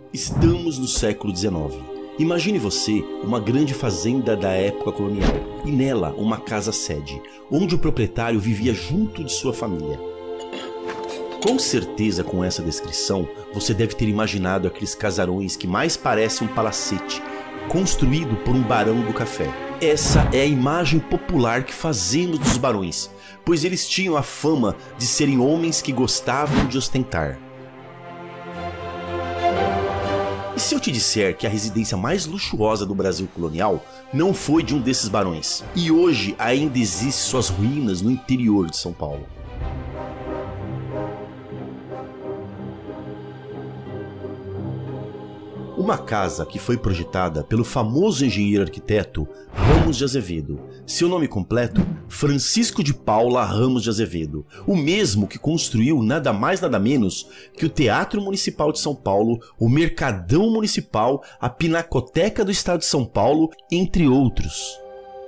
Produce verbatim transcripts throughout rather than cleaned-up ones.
Estamos no século dezenove. Imagine você uma grande fazenda da época colonial e nela uma casa-sede, onde o proprietário vivia junto de sua família. Com certeza, com essa descrição, você deve ter imaginado aqueles casarões que mais parecem um palacete, construído por um barão do café. Essa é a imagem popular que fazemos dos barões, pois eles tinham a fama de serem homens que gostavam de ostentar. E se eu te disser que a residência mais luxuosa do Brasil colonial não foi de um desses barões, e hoje ainda existem suas ruínas no interior de São Paulo? Uma casa que foi projetada pelo famoso engenheiro arquiteto Ramos de Azevedo. Seu nome completo, Francisco de Paula Ramos de Azevedo. O mesmo que construiu nada mais nada menos que o Teatro Municipal de São Paulo, o Mercadão Municipal, a Pinacoteca do Estado de São Paulo, entre outros.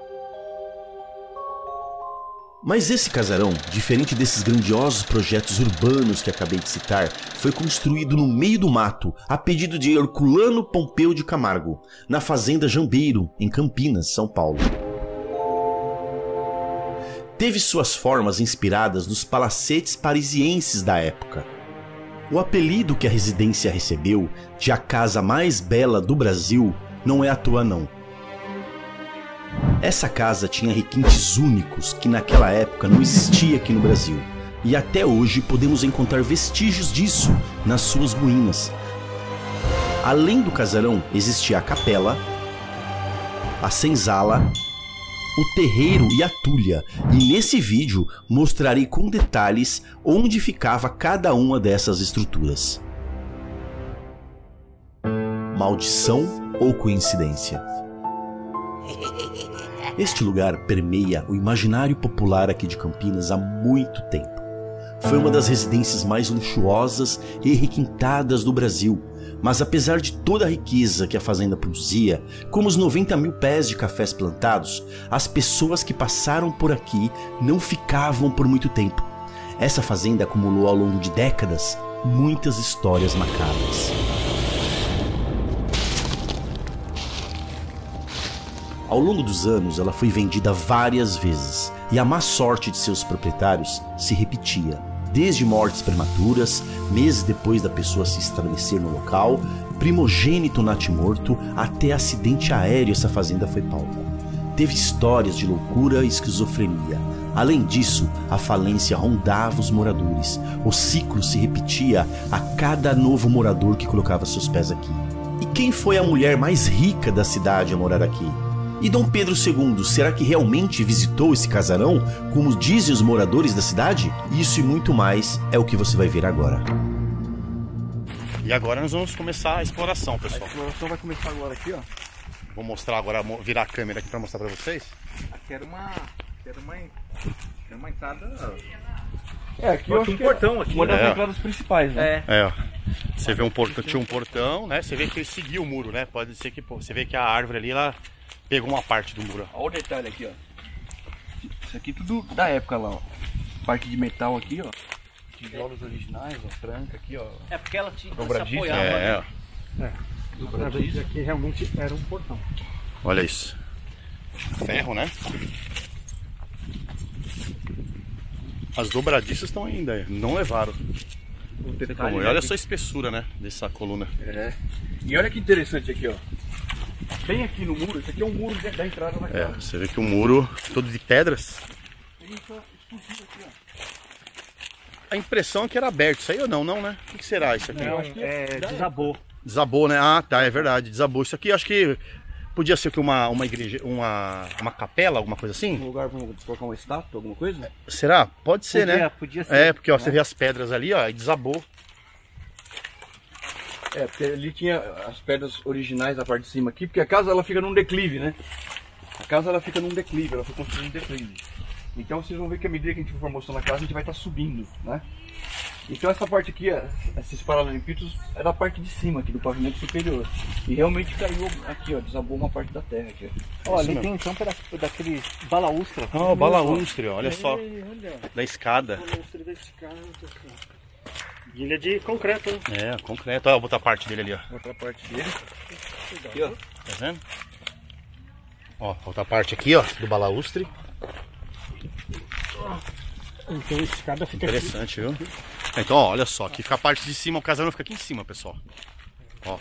Mas esse casarão, diferente desses grandiosos projetos urbanos que acabei de citar, foi construído no meio do mato, a pedido de Herculano Pompeu de Camargo, na fazenda Jambeiro, em Campinas, São Paulo. Teve suas formas inspiradas nos palacetes parisienses da época. O apelido que a residência recebeu de a casa mais bela do Brasil não é à toa não. Essa casa tinha requintes únicos que naquela época não existia aqui no Brasil, e até hoje podemos encontrar vestígios disso nas suas ruínas. Além do casarão existia a capela, a senzala, o terreiro e a tulha, e nesse vídeo mostrarei com detalhes onde ficava cada uma dessas estruturas. Maldição ou coincidência? Este lugar permeia o imaginário popular aqui de Campinas há muito tempo. Foi uma das residências mais luxuosas e requintadas do Brasil, mas apesar de toda a riqueza que a fazenda produzia, como os noventa mil pés de cafés plantados, as pessoas que passaram por aqui não ficavam por muito tempo. Essa fazenda acumulou ao longo de décadas muitas histórias macabras. Ao longo dos anos, ela foi vendida várias vezes, e a má sorte de seus proprietários se repetia. Desde mortes prematuras, meses depois da pessoa se estabelecer no local, primogênito natimorto, até acidente aéreo essa fazenda foi palco. Teve histórias de loucura e esquizofrenia. Além disso, a falência rondava os moradores. O ciclo se repetia a cada novo morador que colocava seus pés aqui. E quem foi a mulher mais rica da cidade a morar aqui? E Dom Pedro segundo, será que realmente visitou esse casarão, como dizem os moradores da cidade? Isso e muito mais é o que você vai ver agora. E agora nós vamos começar a exploração, pessoal. A exploração vai começar agora aqui, ó. Vou mostrar agora, virar a câmera aqui para mostrar para vocês. Aqui era uma, era uma, era uma entrada... É, aqui eu acho um portão aqui. Uma das é, entradas principais, né? É, ó. Você vê um portão, tinha um portão, né? Você vê que ele seguia o muro, né? Pode ser que, pô, você vê que a árvore ali, ela pegou uma parte do muro. Olha o detalhe aqui, ó. Isso aqui tudo da época lá, ó. Parte de metal aqui, ó. Tijolos originais, ó. Franca aqui, ó. É porque ela tinha dobradiça. se apoiava. É, né? É. Dobradiça. Aqui realmente era um portão. Olha isso. Ferro, né? As dobradiças estão ainda, não levaram. O Como, detalhe e olha aqui. só a espessura, né? Dessa coluna. É. E olha que interessante aqui, ó. Bem aqui no muro, esse aqui é um muro da entrada da É, casa. você vê que o muro todo de pedras. Tem essa explosiva aqui, ó. A impressão é que era aberto. Isso aí ou não, não, né? O que, que será isso aqui? Não, é, desabou. Desabou, né? Ah, tá, é verdade, desabou. Isso aqui acho que podia ser que uma, uma igreja, uma, uma capela, alguma coisa Um assim? lugar pra colocar uma estátua, alguma coisa? Será? Pode ser, Podia, né? podia ser. É, porque ó, você vê as pedras ali, ó, e desabou. É, porque ali tinha as pedras originais da parte de cima aqui, porque a casa ela fica num declive, né? A casa ela fica num declive, ela foi construída em declive. Então vocês vão ver que à medida que a gente for mostrando a casa, a gente vai estar subindo, né? Então essa parte aqui, esses paralelepípedos, é da parte de cima aqui, do pavimento superior. E realmente caiu aqui, ó, desabou uma parte da terra aqui. Ó, ali tem então para daquele balaustra. Ah, o balaústre, olha só. Ei, olha. Da escada. Balaustre da escada, cara. Ilha de concreto, né? É, concreto. Olha a outra parte dele ali, ó. Outra parte dele. Aqui, ó. Tá vendo? Ó, outra parte aqui, ó, do balaústre. Então a escada fica aqui. Interessante, viu? Então, ó, olha só, aqui fica a parte de cima, o casarão fica aqui em cima, pessoal. Ó.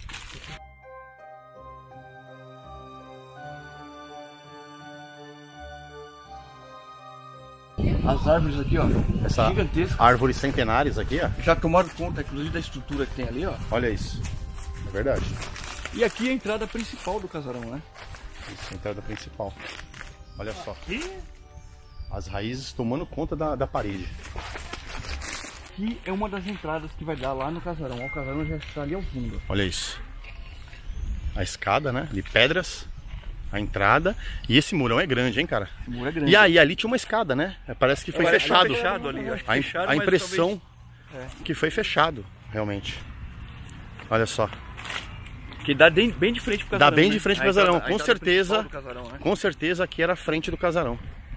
As árvores aqui, ó, Essa gigantescas. árvores centenárias aqui, ó. Já tomaram conta, inclusive, da estrutura que tem ali, ó. Olha isso. É verdade. E aqui é a entrada principal do casarão, né? Isso, a entrada principal. Olha só. As raízes tomando conta da, da parede. Aqui é uma das entradas que vai dar lá no casarão. Ó, o casarão já está ali ao fundo. Olha isso. A escada, né? De pedras. A entrada. E esse murão é grande, hein, cara? O muro é grande. E aí, ali tinha uma escada, né? Parece que foi Parece que fechado. foi fechado ali, acho que A, im- fecharam, a mas impressão que foi fechado, realmente. Olha só. Que dá bem, bem de frente pro Dá casarão. bem né? de frente pro A entrada- casarão, a com entrada certeza. principal do casarão, né? Com certeza aqui era a frente do casarão.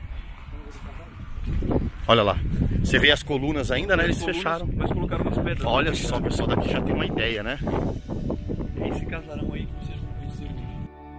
Olha lá. Você vê as colunas ainda, né? Eles Colunas, fecharam. Mas colocaram umas pedras. Olha só, o pessoal daqui já tem uma ideia, né? É esse casarão aí que vocês vão conhecer hoje.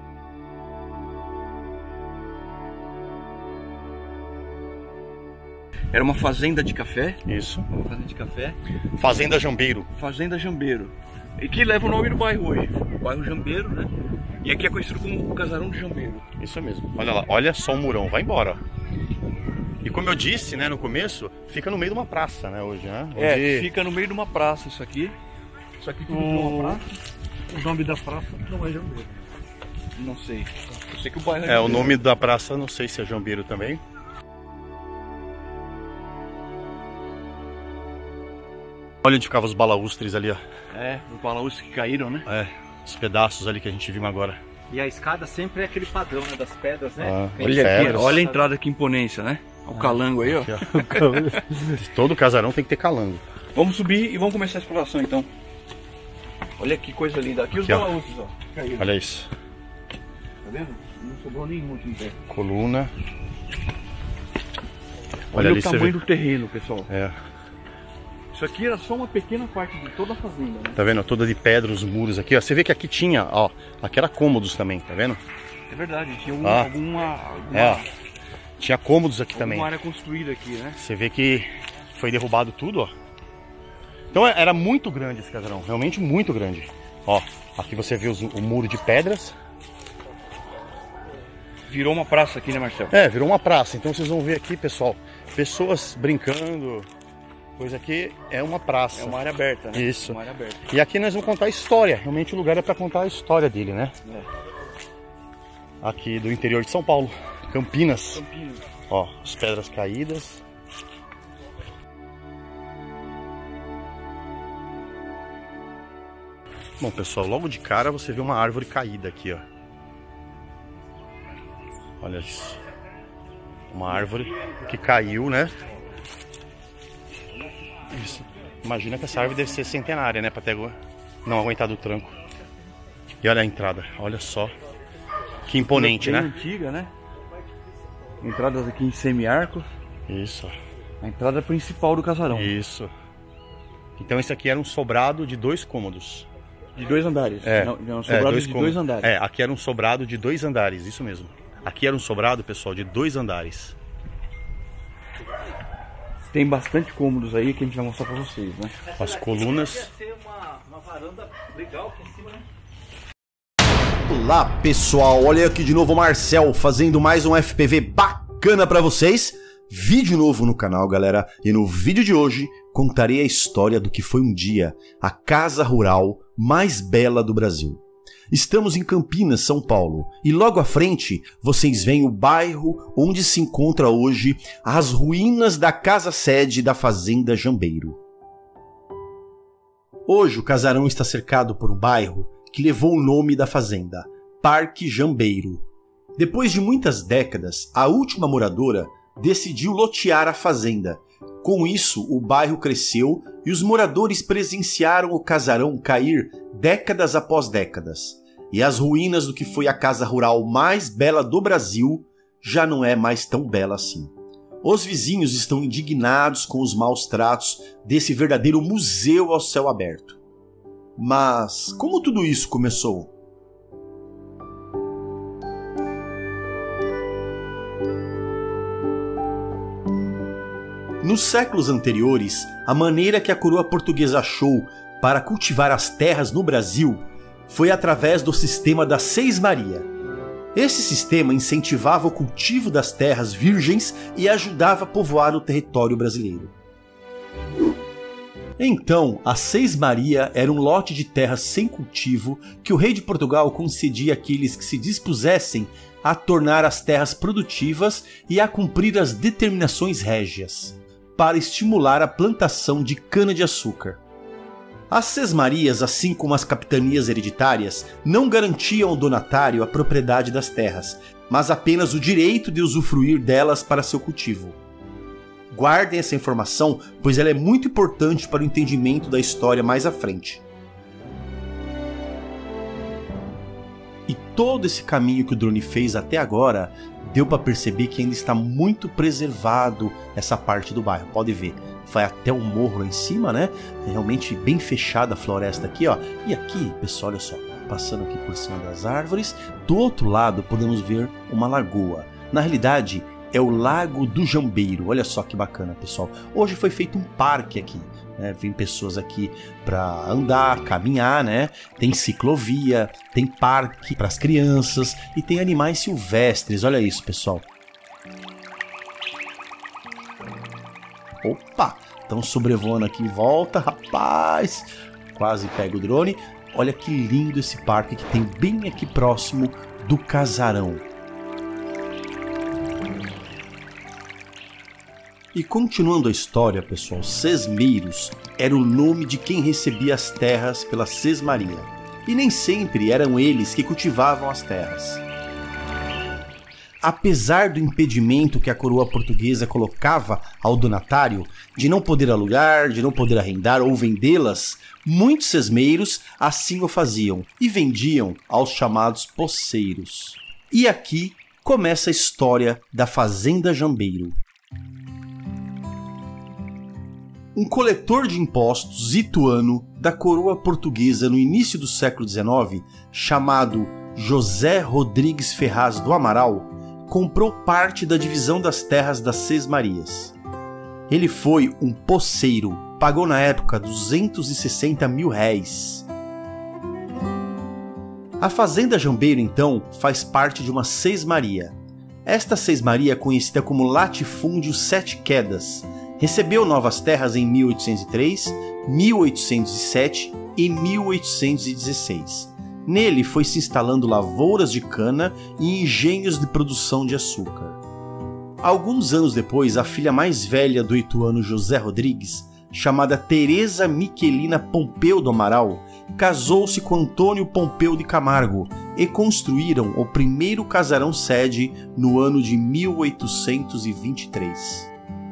Era uma fazenda de café. Isso. Uma fazenda de café. Fazenda Jambeiro. Fazenda Jambeiro. E que leva o nome do bairro hoje. O bairro Jambeiro, né? E aqui é conhecido como o Casarão de Jambeiro. Isso mesmo. Olha lá, olha só o murão, vai embora. E como eu disse, né, no começo, fica no meio de uma praça, né, hoje, né? É, Onde- fica no meio de uma praça isso aqui. Isso aqui tudo é uma praça? O nome da praça não é Jambeiro. Não sei. Eu sei que o bairro É, o Jambeiro. nome da praça, não sei se é Jambeiro também. Olha onde ficavam os balaústres ali, ó. É, os balaústres que caíram, né? É, os pedaços ali que a gente viu agora. E a escada sempre é aquele padrão, né? Das pedras, né? Ah, Vem Olha de aqui, pedras. olha a entrada que imponência, né? O calango aí, ó. Aqui, ó. Todo casarão tem que ter calango. Vamos subir e vamos começar a exploração então. Olha que coisa linda. Aqui, os Aqui, ó. balaústres, ó. Caíram. Olha isso. Tá vendo? Não sobrou nenhum aqui em pé. Coluna. Olha, Olha ali, o você tamanho vê. do terreno, pessoal. É, Isso aqui era só uma pequena parte de toda a fazenda, né? tá vendo? Toda de pedra, os muros aqui, ó. Você vê que aqui tinha, ó. Aqui era cômodos também, tá vendo? É verdade, tinha algum, Ah. alguma, alguma, É, ó. Tinha cômodos aqui alguma também. área construída aqui, né? Você vê que foi derrubado tudo, ó. Então é- era muito grande esse casarão, realmente muito grande. Ó, aqui você vê os- o muro de pedras. Virou uma praça aqui, né, Marcelo? É, virou uma praça. Então vocês vão ver aqui, pessoal, pessoas brincando. Pois aqui é uma praça. É uma área aberta, né? Isso. Uma área aberta. E aqui nós vamos contar a história. Realmente o lugar é para contar a história dele, né? É. Aqui do interior de São Paulo, Campinas. Campinas. Ó, as pedras caídas. Bom, pessoal, logo de cara você vê uma árvore caída aqui, ó. Olha isso. Uma árvore que caiu, né? Isso. Imagina que essa árvore deve ser centenária, né? Pra ter não aguentar do tranco. E olha a entrada, olha só. Que imponente, Bem né? antiga, né? Entradas aqui em semi-arco. Isso, A entrada principal do casarão. isso. Então esse aqui era um sobrado de dois cômodos. De dois andares. É, Não, não, é, sobrado dois de cômodos. dois andares. É, aqui era um sobrado de dois andares, isso mesmo. Aqui era um sobrado, pessoal, de dois andares. Tem bastante cômodos aí que a gente vai mostrar pra vocês, né? As colunas. Ser uma, uma varanda legal aqui em cima, né? Olá pessoal, olha aqui de novo o Marcel fazendo mais um F P V bacana pra vocês. Vídeo novo no canal, galera, e no vídeo de hoje contarei a história do que foi um dia a casa rural mais bela do Brasil. Estamos em Campinas, São Paulo, e logo à frente vocês veem o bairro onde se encontra hoje as ruínas da casa-sede da Fazenda Jambeiro. Hoje o casarão está cercado por um bairro que levou o nome da fazenda, Parque Jambeiro. Depois de muitas décadas, a última moradora decidiu lotear a fazenda. Com isso, o bairro cresceu e os moradores presenciaram o casarão cair décadas após décadas. E as ruínas do que foi a casa rural mais bela do Brasil já não é mais tão bela assim. Os vizinhos estão indignados com os maus tratos desse verdadeiro museu ao céu aberto. Mas como tudo isso começou? Nos séculos anteriores, a maneira que a coroa portuguesa achou para cultivar as terras no Brasil foi através do sistema da Seis-Maria. Esse sistema incentivava o cultivo das terras virgens e ajudava a povoar o território brasileiro. Então, a Seis-Maria era um lote de terras sem cultivo que o rei de Portugal concedia àqueles que se dispusessem a tornar as terras produtivas e a cumprir as determinações régias, para estimular a plantação de cana-de-açúcar. As sesmarias, assim como as capitanias hereditárias, não garantiam ao donatário a propriedade das terras, mas apenas o direito de usufruir delas para seu cultivo. Guardem essa informação, pois ela é muito importante para o entendimento da história mais à frente. E todo esse caminho que o drone fez até agora, deu para perceber que ainda está muito preservado essa parte do bairro. Pode ver, vai até o morro lá em cima, né? É realmente bem fechada a floresta aqui, ó. E aqui, pessoal, olha só, passando aqui por cima das árvores, do outro lado podemos ver uma lagoa. Na realidade, é o Lago do Jambeiro. Olha só que bacana, pessoal. Hoje foi feito um parque aqui, né? Vem pessoas aqui para andar, caminhar, né? Tem ciclovia, tem parque para as crianças e tem animais silvestres. Olha isso, pessoal. Opa, estão sobrevoando aqui em volta, rapaz. Quase pega o drone. Olha que lindo esse parque que tem bem aqui próximo do casarão. E continuando a história, pessoal, sesmeiros era o nome de quem recebia as terras pela sesmaria. E nem sempre eram eles que cultivavam as terras. Apesar do impedimento que a coroa portuguesa colocava ao donatário de não poder alugar, de não poder arrendar ou vendê-las, muitos sesmeiros assim o faziam e vendiam aos chamados poceiros. E aqui começa a história da Fazenda Jambeiro. Um coletor de impostos ituano da coroa portuguesa no início do século dezenove, chamado José Rodrigues Ferraz do Amaral, comprou parte da divisão das terras das Sesmarias. Ele foi um poceiro, pagou na época duzentos e sessenta mil réis. A Fazenda Jambeiro, então, faz parte de uma sesmaria. Esta sesmaria é conhecida como Latifúndio Sete Quedas. Recebeu novas terras em mil oitocentos e três, mil oitocentos e sete e mil oitocentos e dezesseis. Nele foi se instalando lavouras de cana e engenhos de produção de açúcar. Alguns anos depois, a filha mais velha do ituano José Rodrigues, chamada Teresa Miquelina Pompeu do Amaral, casou-se com Antônio Pompeu de Camargo e construíram o primeiro casarão sede no ano de mil oitocentos e vinte e três.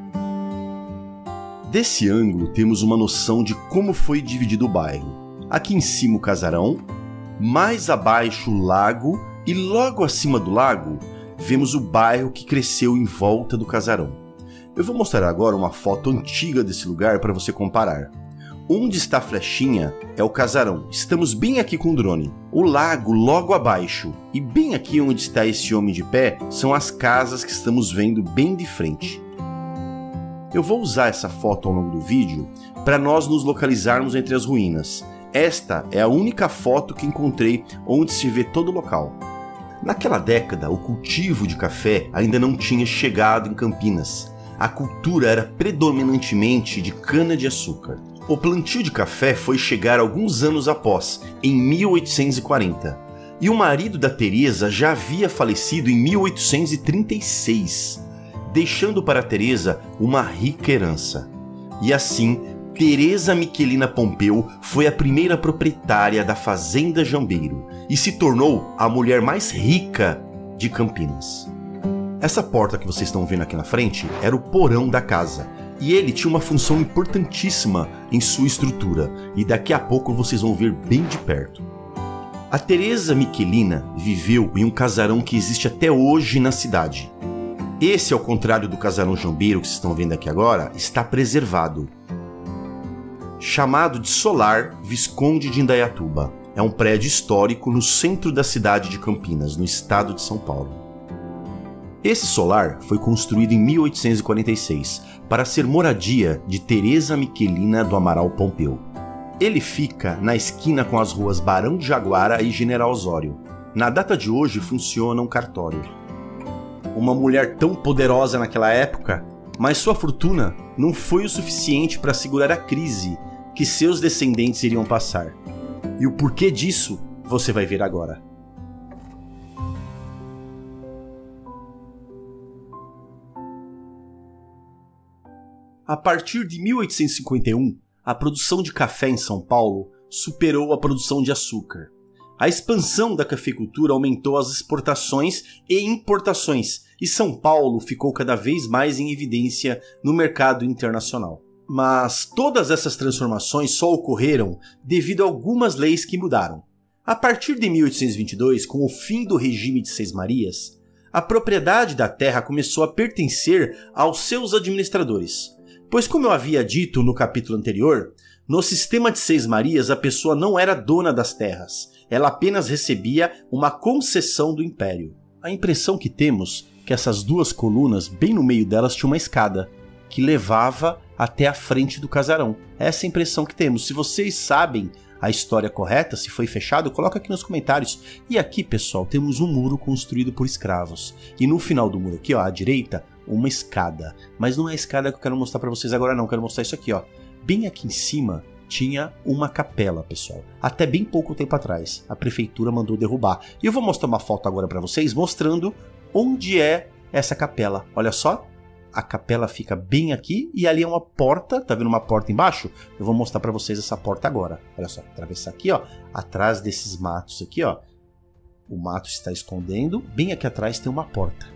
Desse ângulo temos uma noção de como foi dividido o bairro. Aqui em cima o casarão, mais abaixo o lago e logo acima do lago vemos o bairro que cresceu em volta do casarão. Eu vou mostrar agora uma foto antiga desse lugar para você comparar. Onde está a flechinha é o casarão, estamos bem aqui com o drone. O lago logo abaixo e bem aqui onde está esse homem de pé são as casas que estamos vendo bem de frente. Eu vou usar essa foto ao longo do vídeo para nós nos localizarmos entre as ruínas. Esta é a única foto que encontrei onde se vê todo o local. Naquela década, o cultivo de café ainda não tinha chegado em Campinas. A cultura era predominantemente de cana-de-açúcar. O plantio de café foi chegar alguns anos após, em mil oitocentos e quarenta. E o marido da Teresa já havia falecido em mil oitocentos e trinta e seis. Deixando para Teresa uma rica herança. E assim, Teresa Miquelina Pompeu foi a primeira proprietária da Fazenda Jambeiro e se tornou a mulher mais rica de Campinas. Essa porta que vocês estão vendo aqui na frente era o porão da casa, e ele tinha uma função importantíssima em sua estrutura, e daqui a pouco vocês vão ver bem de perto. A Teresa Miquelina viveu em um casarão que existe até hoje na cidade. Esse, ao contrário do casarão Jambeiro que vocês estão vendo aqui agora, está preservado. Chamado de Solar Visconde de Indaiatuba. É um prédio histórico no centro da cidade de Campinas, no estado de São Paulo. Esse solar foi construído em mil oitocentos e quarenta e seis para ser moradia de Teresa Miquelina do Amaral Pompeu. Ele fica na esquina com as ruas Barão de Jaguara e General Osório. Na data de hoje funciona um cartório. Uma mulher tão poderosa naquela época, mas sua fortuna não foi o suficiente para segurar a crise que seus descendentes iriam passar. E o porquê disso você vai ver agora. A partir de mil oitocentos e cinquenta e um, a produção de café em São Paulo superou a produção de açúcar. A expansão da cafeicultura aumentou as exportações e importações, e São Paulo ficou cada vez mais em evidência no mercado internacional. Mas todas essas transformações só ocorreram devido a algumas leis que mudaram. A partir de mil oitocentos e vinte e dois, com o fim do regime de Seis Marias, a propriedade da terra começou a pertencer aos seus administradores. Pois, como eu havia dito no capítulo anterior, no sistema de Seis Marias a pessoa não era dona das terras, ela apenas recebia uma concessão do império. A impressão que temos é que essas duas colunas, bem no meio delas, tinha uma escada que levava até a frente do casarão. Essa é a impressão que temos. Se vocês sabem a história correta, se foi fechado, coloca aqui nos comentários. E aqui, pessoal, temos um muro construído por escravos. E no final do muro aqui, ó, à direita, uma escada. Mas não é a escada que eu quero mostrar para vocês agora não, eu quero mostrar isso aqui, ó. Bem aqui em cima tinha uma capela, pessoal. Até bem pouco tempo atrás, a prefeitura mandou derrubar. E eu vou mostrar uma foto agora para vocês, mostrando onde é essa capela. Olha só. A capela fica bem aqui e ali é uma porta, tá vendo uma porta embaixo? Eu vou mostrar pra vocês essa porta agora. Olha só, atravessar aqui, ó, atrás desses matos aqui, ó. O mato está escondendo, bem aqui atrás tem uma porta.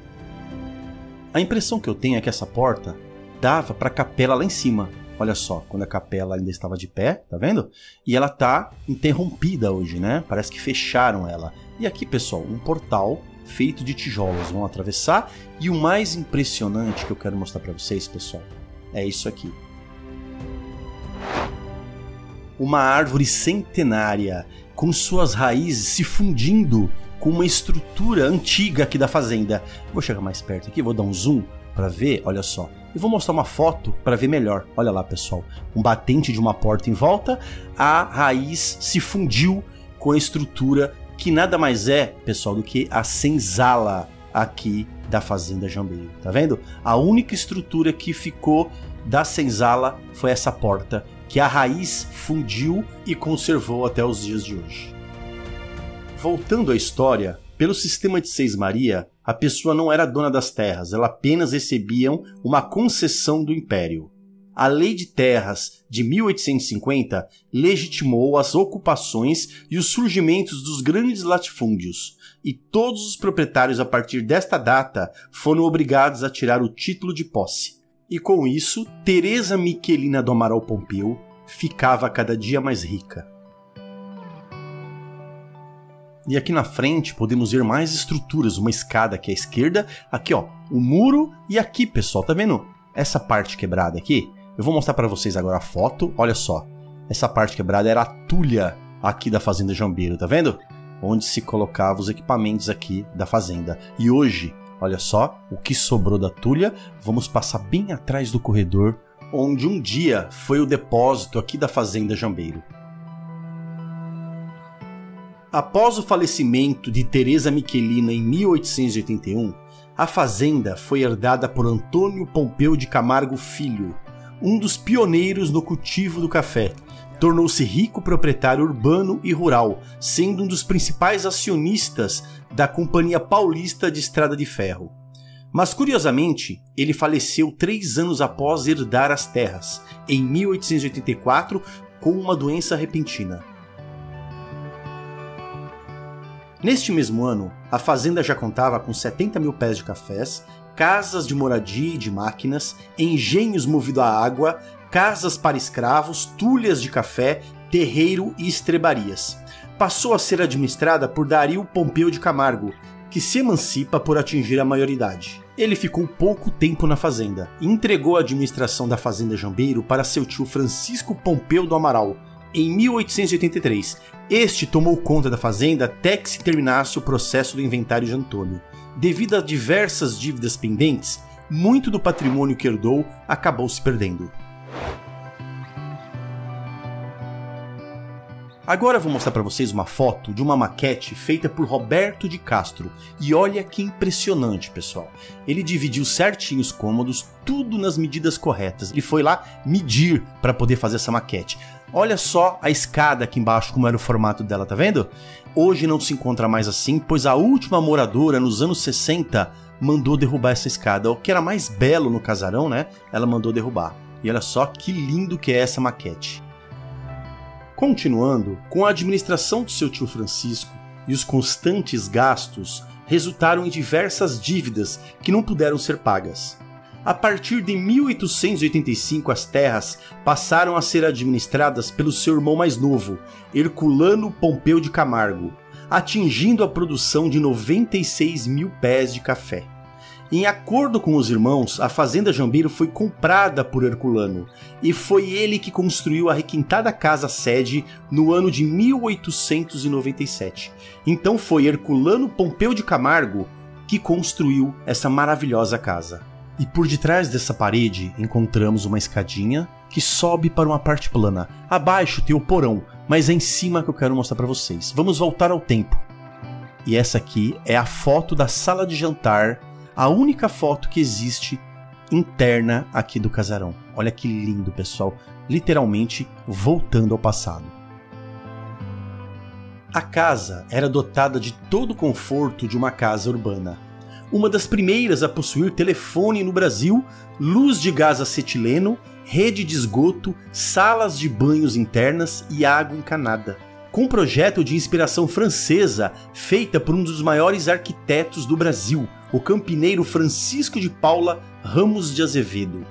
A impressão que eu tenho é que essa porta dava pra capela lá em cima. Olha só, quando a capela ainda estava de pé, tá vendo? E ela tá interrompida hoje, né? Parece que fecharam ela. E aqui, pessoal, um portal feito de tijolos, vão atravessar, e o mais impressionante que eu quero mostrar para vocês, pessoal, é isso aqui. Uma árvore centenária, com suas raízes se fundindo com uma estrutura antiga aqui da fazenda. Vou chegar mais perto aqui, vou dar um zoom para ver, olha só. E vou mostrar uma foto para ver melhor. Olha lá, pessoal, um batente de uma porta em volta, a raiz se fundiu com a estrutura que nada mais é, pessoal, do que a senzala aqui da Fazenda Jambeiro, tá vendo? A única estrutura que ficou da senzala foi essa porta, que a raiz fundiu e conservou até os dias de hoje. Voltando à história, pelo sistema de Seis Marias, a pessoa não era dona das terras, ela apenas recebia uma concessão do império. A Lei de Terras de mil oitocentos e cinquenta legitimou as ocupações e os surgimentos dos grandes latifúndios, e todos os proprietários a partir desta data foram obrigados a tirar o título de posse. E com isso, Teresa Miquelina do Amaral Pompeu ficava cada dia mais rica. E aqui na frente podemos ver mais estruturas, uma escada aqui à esquerda, aqui ó, o muro, e aqui, pessoal, tá vendo essa parte quebrada aqui? Eu vou mostrar para vocês agora a foto, olha só. Essa parte quebrada era a tulha aqui da Fazenda Jambeiro, tá vendo? Onde se colocava os equipamentos aqui da fazenda. E hoje, olha só, o que sobrou da tulha, vamos passar bem atrás do corredor, onde um dia foi o depósito aqui da Fazenda Jambeiro. Após o falecimento de Teresa Miquelina em mil oitocentos e oitenta e um, a fazenda foi herdada por Antônio Pompeu de Camargo Filho, um dos pioneiros no cultivo do café. Tornou-se rico proprietário urbano e rural, sendo um dos principais acionistas da Companhia Paulista de Estrada de Ferro. Mas, curiosamente, ele faleceu três anos após herdar as terras, em mil oitocentos e oitenta e quatro, com uma doença repentina. Neste mesmo ano, a fazenda já contava com setenta mil pés de cafés, casas de moradia e de máquinas, engenhos movidos a água, casas para escravos, tulhas de café, terreiro e estrebarias. Passou a ser administrada por Dario Pompeu de Camargo, que se emancipa por atingir a maioridade. Ele ficou pouco tempo na fazenda e entregou a administração da Fazenda Jambeiro para seu tio Francisco Pompeu do Amaral em mil oitocentos e oitenta e três. Este tomou conta da fazenda até que se terminasse o processo do inventário de Antônio. Devido a diversas dívidas pendentes, muito do patrimônio que herdou acabou se perdendo. Agora eu vou mostrar para vocês uma foto de uma maquete feita por Roberto de Castro. E olha que impressionante, pessoal. Ele dividiu certinho os cômodos, tudo nas medidas corretas. Ele foi lá medir para poder fazer essa maquete. Olha só a escada aqui embaixo, como era o formato dela, tá vendo? Hoje não se encontra mais assim, pois a última moradora, nos anos sessenta, mandou derrubar essa escada. O que era mais belo no casarão, né? Ela mandou derrubar. E olha só que lindo que é essa maquete. Continuando, com a administração do seu tio Francisco e os constantes gastos, resultaram em diversas dívidas que não puderam ser pagas. A partir de mil oitocentos e oitenta e cinco, as terras passaram a ser administradas pelo seu irmão mais novo, Herculano Pompeu de Camargo, atingindo a produção de noventa e seis mil pés de café. Em acordo com os irmãos, a Fazenda Jambeiro foi comprada por Herculano, e foi ele que construiu a requintada casa sede no ano de mil oitocentos e noventa e sete. Então foi Herculano Pompeu de Camargo que construiu essa maravilhosa casa. E por detrás dessa parede encontramos uma escadinha que sobe para uma parte plana. Abaixo tem o porão, mas é em cima que eu quero mostrar para vocês. Vamos voltar ao tempo. E essa aqui é a foto da sala de jantar, a única foto que existe interna aqui do casarão. Olha que lindo, pessoal. Literalmente voltando ao passado. A casa era dotada de todo o conforto de uma casa urbana. Uma das primeiras a possuir telefone no Brasil, luz de gás acetileno, rede de esgoto, salas de banhos internas e água encanada. Com um projeto de inspiração francesa feita por um dos maiores arquitetos do Brasil, o campineiro Francisco de Paula Ramos de Azevedo.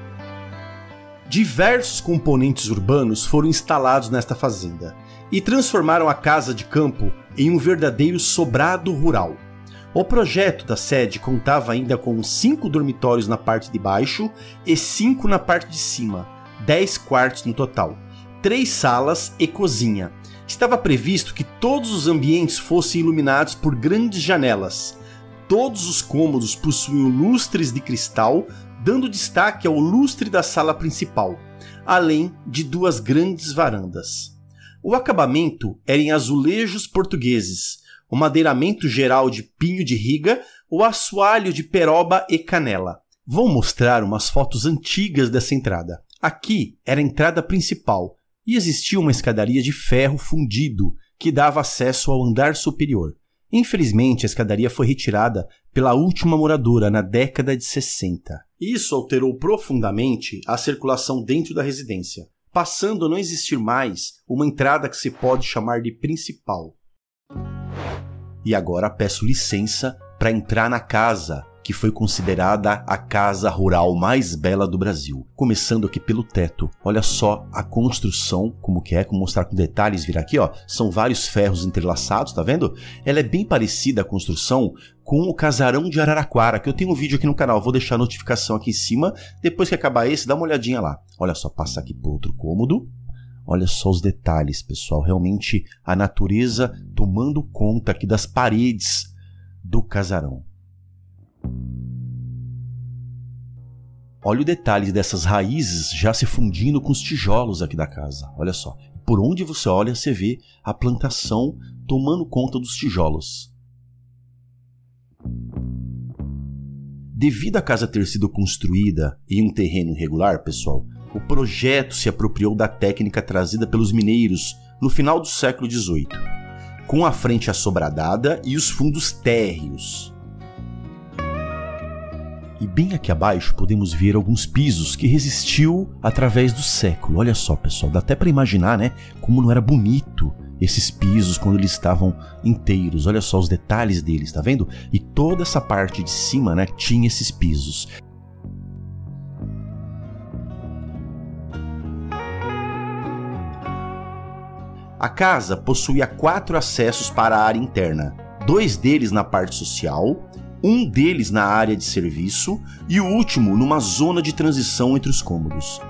Diversos componentes urbanos foram instalados nesta fazenda e transformaram a casa de campo em um verdadeiro sobrado rural. O projeto da sede contava ainda com cinco dormitórios na parte de baixo e cinco na parte de cima, dez quartos no total, três salas e cozinha. Estava previsto que todos os ambientes fossem iluminados por grandes janelas. Todos os cômodos possuíam lustres de cristal, dando destaque ao lustre da sala principal, além de duas grandes varandas. O acabamento era em azulejos portugueses, o madeiramento geral de pinho de riga, o assoalho de peroba e canela. Vou mostrar umas fotos antigas dessa entrada. Aqui era a entrada principal e existia uma escadaria de ferro fundido que dava acesso ao andar superior. Infelizmente, a escadaria foi retirada pela última moradora na década de sessenta. Isso alterou profundamente a circulação dentro da residência, passando a não existir mais uma entrada que se pode chamar de principal. E agora peço licença para entrar na casa, que foi considerada a casa rural mais bela do Brasil. Começando aqui pelo teto. Olha só a construção, como que é, vou mostrar com detalhes, vir aqui, ó. São vários ferros entrelaçados, tá vendo? Ela é bem parecida a construção com o casarão de Araraquara, que eu tenho um vídeo aqui no canal, vou deixar a notificação aqui em cima. Depois que acabar esse, dá uma olhadinha lá. Olha só, passa aqui para outro cômodo. Olha só os detalhes, pessoal. Realmente a natureza tomando conta aqui das paredes do casarão. Olha o detalhe dessas raízes já se fundindo com os tijolos aqui da casa. Olha só. Por onde você olha, você vê a plantação tomando conta dos tijolos. Devido à casa ter sido construída em um terreno irregular, pessoal, o projeto se apropriou da técnica trazida pelos mineiros no final do século dezoito, com a frente assobradada e os fundos térreos. E bem aqui abaixo podemos ver alguns pisos que resistiu através do século. Olha só, pessoal, dá até para imaginar, né, como não era bonito esses pisos quando eles estavam inteiros. Olha só os detalhes deles, tá vendo? E toda essa parte de cima, né, tinha esses pisos. A casa possuía quatro acessos para a área interna, dois deles na parte social um deles na área de serviço e o último numa zona de transição entre os cômodos.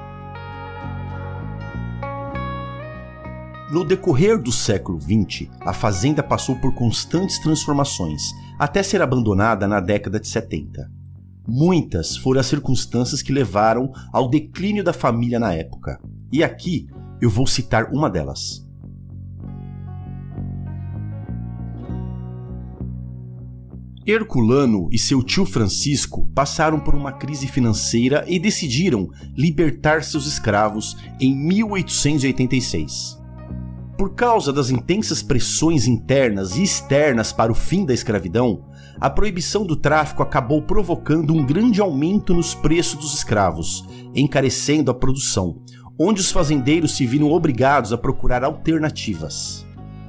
No decorrer do século vinte, a fazenda passou por constantes transformações, até ser abandonada na década de setenta. Muitas foram as circunstâncias que levaram ao declínio da família na época, e aqui eu vou citar uma delas. Herculano e seu tio Francisco passaram por uma crise financeira e decidiram libertar seus escravos em mil oitocentos e oitenta e seis. Por causa das intensas pressões internas e externas para o fim da escravidão, a proibição do tráfico acabou provocando um grande aumento nos preços dos escravos, encarecendo a produção, onde os fazendeiros se viram obrigados a procurar alternativas.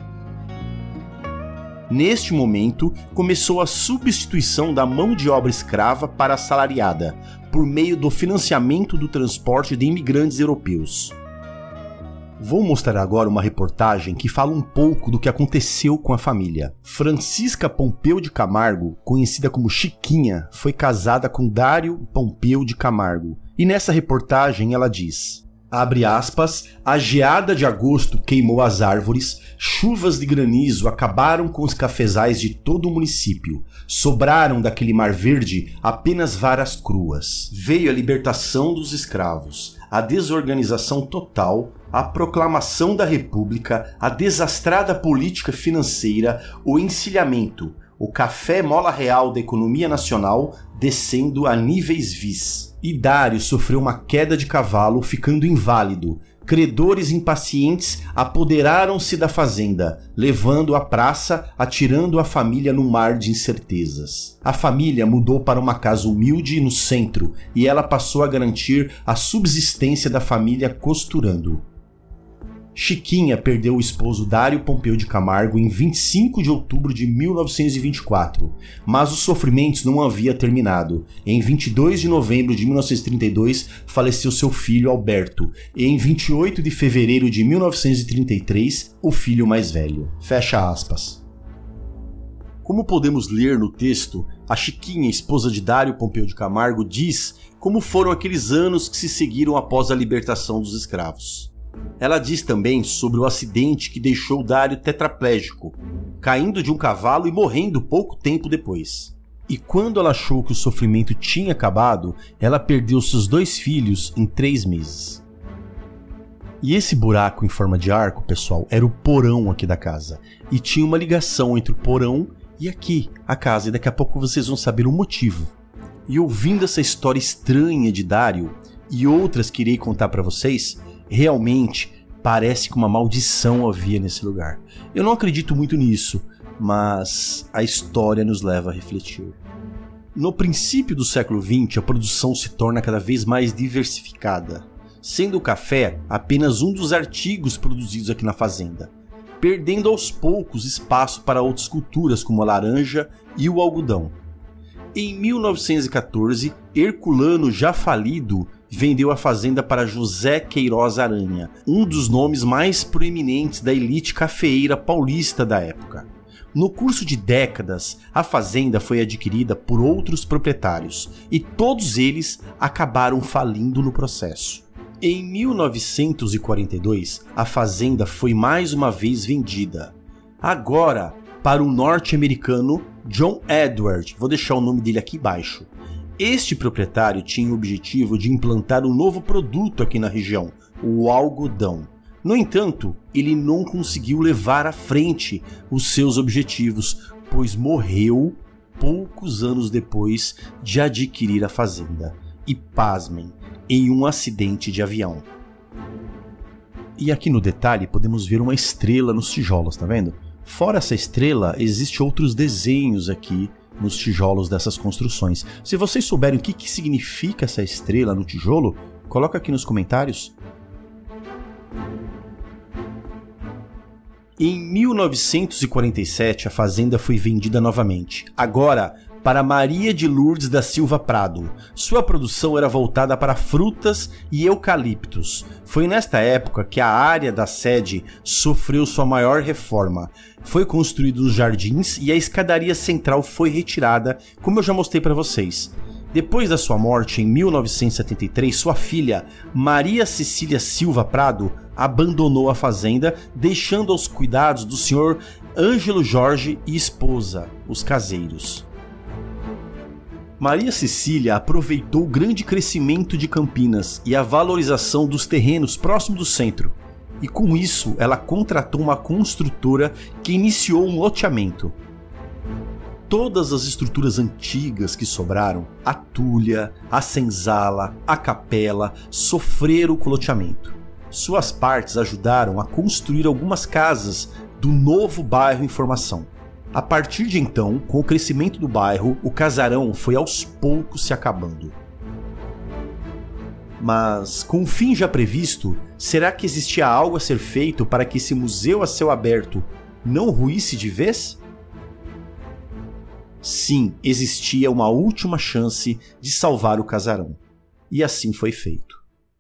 Neste momento, começou a substituição da mão de obra escrava para assalariada, por meio do financiamento do transporte de imigrantes europeus. Vou mostrar agora uma reportagem que fala um pouco do que aconteceu com a família. Francisca Pompeu de Camargo, conhecida como Chiquinha, foi casada com Dário Pompeu de Camargo, e nessa reportagem ela diz: abre aspas, a geada de agosto queimou as árvores, chuvas de granizo acabaram com os cafezais de todo o município, sobraram daquele mar verde apenas varas cruas. Veio a libertação dos escravos, a desorganização total, a proclamação da república, a desastrada política financeira, o encilhamento, o café mola real da economia nacional descendo a níveis vis. E Dário sofreu uma queda de cavalo, ficando inválido. Credores impacientes apoderaram-se da fazenda, levando a praça, atirando a família num mar de incertezas. A família mudou para uma casa humilde no centro, e ela passou a garantir a subsistência da família costurando. Chiquinha perdeu o esposo Dário Pompeu de Camargo em vinte e cinco de outubro de mil novecentos e vinte e quatro, mas os sofrimentos não haviam terminado. Em vinte e dois de novembro de mil novecentos e trinta e dois, faleceu seu filho Alberto, e em vinte e oito de fevereiro de mil novecentos e trinta e três, o filho mais velho. Fecha aspas. Como podemos ler no texto, a Chiquinha, esposa de Dário Pompeu de Camargo, diz como foram aqueles anos que se seguiram após a libertação dos escravos. Ela diz também sobre o acidente que deixou Dário tetraplégico, caindo de um cavalo e morrendo pouco tempo depois. E quando ela achou que o sofrimento tinha acabado, ela perdeu seus dois filhos em três meses. E esse buraco em forma de arco, pessoal, era o porão aqui da casa. E tinha uma ligação entre o porão e aqui, a casa, e daqui a pouco vocês vão saber o motivo. E ouvindo essa história estranha de Dário, e outras que irei contar para vocês, realmente parece que uma maldição havia nesse lugar. Eu não acredito muito nisso, mas a história nos leva a refletir. No princípio do século vinte, a produção se torna cada vez mais diversificada, sendo o café apenas um dos artigos produzidos aqui na fazenda, perdendo aos poucos espaço para outras culturas como a laranja e o algodão. Em mil novecentos e quatorze, Herculano, já falido, vendeu a fazenda para José Queiroz Aranha, um dos nomes mais proeminentes da elite cafeeira paulista da época. No curso de décadas, a fazenda foi adquirida por outros proprietários, e todos eles acabaram falindo no processo. Em mil novecentos e quarenta e dois, a fazenda foi mais uma vez vendida, agora para o norte-americano John Edward, vou deixar o nome dele aqui embaixo. Este proprietário tinha o objetivo de implantar um novo produto aqui na região, o algodão. No entanto, ele não conseguiu levar à frente os seus objetivos, pois morreu poucos anos depois de adquirir a fazenda. E pasmem, em um acidente de avião. E aqui no detalhe podemos ver uma estrela nos tijolos, tá vendo? Fora essa estrela, existem outros desenhos aqui nos tijolos dessas construções. Se vocês souberem o que, que significa essa estrela no tijolo, coloca aqui nos comentários. Em mil novecentos e quarenta e sete, a fazenda foi vendida novamente, agora para Maria de Lourdes da Silva Prado. Sua produção era voltada para frutas e eucaliptos. Foi nesta época que a área da sede sofreu sua maior reforma. Foi construído os jardins e a escadaria central foi retirada, como eu já mostrei para vocês. Depois da sua morte, em mil novecentos e setenta e três, sua filha, Maria Cecília Silva Prado, abandonou a fazenda, deixando aos cuidados do senhor Ângelo Jorge e esposa, os caseiros. Maria Cecília aproveitou o grande crescimento de Campinas e a valorização dos terrenos próximos do centro, e com isso ela contratou uma construtora que iniciou um loteamento. Todas as estruturas antigas que sobraram, a tulha, a senzala, a capela, sofreram com o loteamento. Suas partes ajudaram a construir algumas casas do novo bairro em formação. A partir de então, com o crescimento do bairro, o casarão foi aos poucos se acabando. Mas, com o fim já previsto, será que existia algo a ser feito para que esse museu a céu aberto não ruísse de vez? Sim, existia uma última chance de salvar o casarão. E assim foi feito.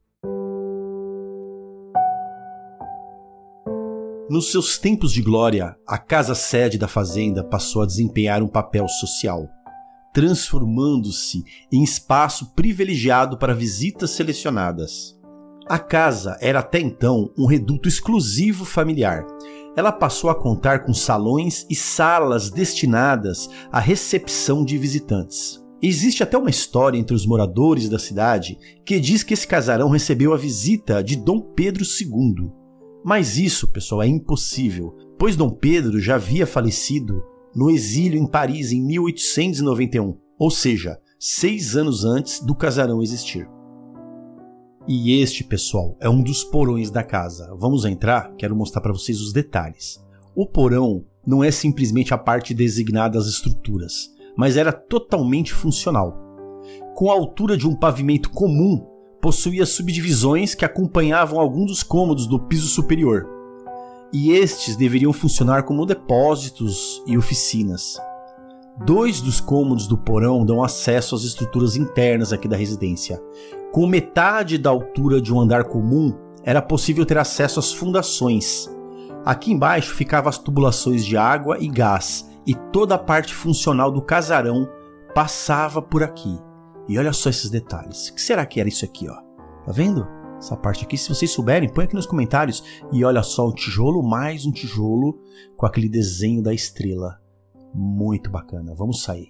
Nos seus tempos de glória, a casa-sede da fazenda passou a desempenhar um papel social, transformando-se em espaço privilegiado para visitas selecionadas. A casa era até então um reduto exclusivo familiar. Ela passou a contar com salões e salas destinadas à recepção de visitantes. Existe até uma história entre os moradores da cidade que diz que esse casarão recebeu a visita de Dom Pedro segundo. Mas isso, pessoal, é impossível, pois Dom Pedro já havia falecido no exílio em Paris em mil oitocentos e noventa e um, ou seja, seis anos antes do casarão existir. E este, pessoal, é um dos porões da casa. Vamos entrar? Quero mostrar para vocês os detalhes. O porão não é simplesmente a parte designada às estruturas, mas era totalmente funcional. Com a altura de um pavimento comum, possuía subdivisões que acompanhavam alguns dos cômodos do piso superior. E estes deveriam funcionar como depósitos e oficinas. Dois dos cômodos do porão dão acesso às estruturas internas aqui da residência. Com metade da altura de um andar comum, era possível ter acesso às fundações. Aqui embaixo ficavam as tubulações de água e gás, e toda a parte funcional do casarão passava por aqui. E olha só esses detalhes. O que será que era isso aqui, ó? Tá vendo? Essa parte aqui, se vocês souberem, põe aqui nos comentários. E olha só, um tijolo, mais um tijolo com aquele desenho da estrela. Muito bacana. Vamos sair.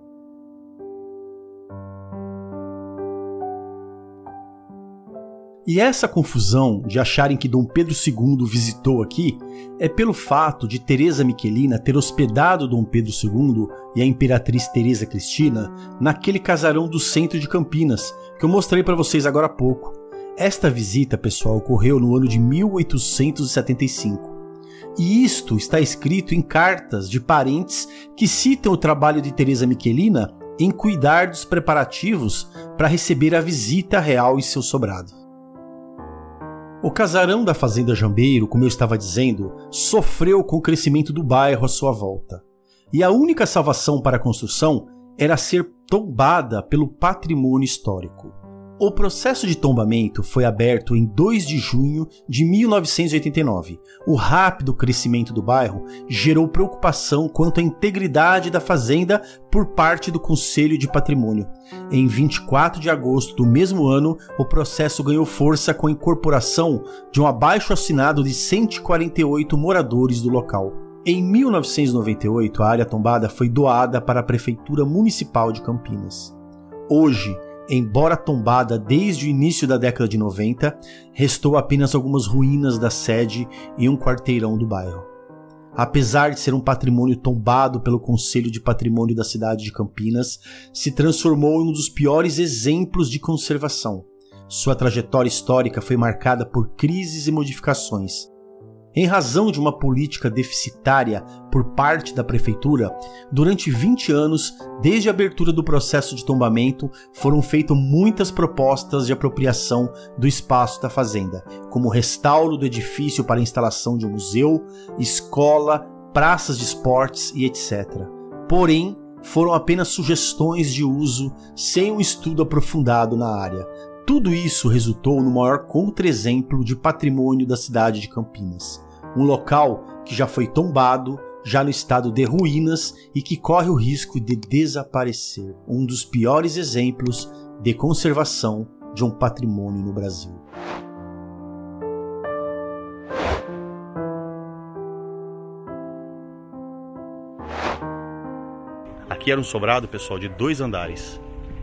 E essa confusão de acharem que Dom Pedro segundo visitou aqui é pelo fato de Teresa Michelina ter hospedado Dom Pedro segundo e a Imperatriz Teresa Cristina naquele casarão do centro de Campinas, que eu mostrei para vocês agora há pouco. Esta visita, pessoal, ocorreu no ano de mil oitocentos e setenta e cinco. E isto está escrito em cartas de parentes que citam o trabalho de Teresa Michelina em cuidar dos preparativos para receber a visita real em seu sobrado. O casarão da Fazenda Jambeiro, como eu estava dizendo, sofreu com o crescimento do bairro à sua volta. E a única salvação para a construção era ser tombada pelo patrimônio histórico. O processo de tombamento foi aberto em dois de junho de mil novecentos e oitenta e nove. O rápido crescimento do bairro gerou preocupação quanto à integridade da fazenda por parte do Conselho de Patrimônio. Em vinte e quatro de agosto do mesmo ano, o processo ganhou força com a incorporação de um abaixo-assinado de cento e quarenta e oito moradores do local. Em mil novecentos e noventa e oito, a área tombada foi doada para a Prefeitura Municipal de Campinas. Hoje, embora tombada desde o início da década de noventa, restou apenas algumas ruínas da sede e um quarteirão do bairro. Apesar de ser um patrimônio tombado pelo Conselho de Patrimônio da cidade de Campinas, se transformou em um dos piores exemplos de conservação. Sua trajetória histórica foi marcada por crises e modificações. Em razão de uma política deficitária por parte da prefeitura, durante vinte anos, desde a abertura do processo de tombamento, foram feitas muitas propostas de apropriação do espaço da fazenda, como restauro do edifício para a instalação de um museu, escola, praças de esportes e etcétera. Porém, foram apenas sugestões de uso sem um estudo aprofundado na área. Tudo isso resultou no maior contra-exemplo de patrimônio da cidade de Campinas. Um local que já foi tombado, já no estado de ruínas e que corre o risco de desaparecer. Um dos piores exemplos de conservação de um patrimônio no Brasil. Aqui era um sobrado, pessoal, de dois andares.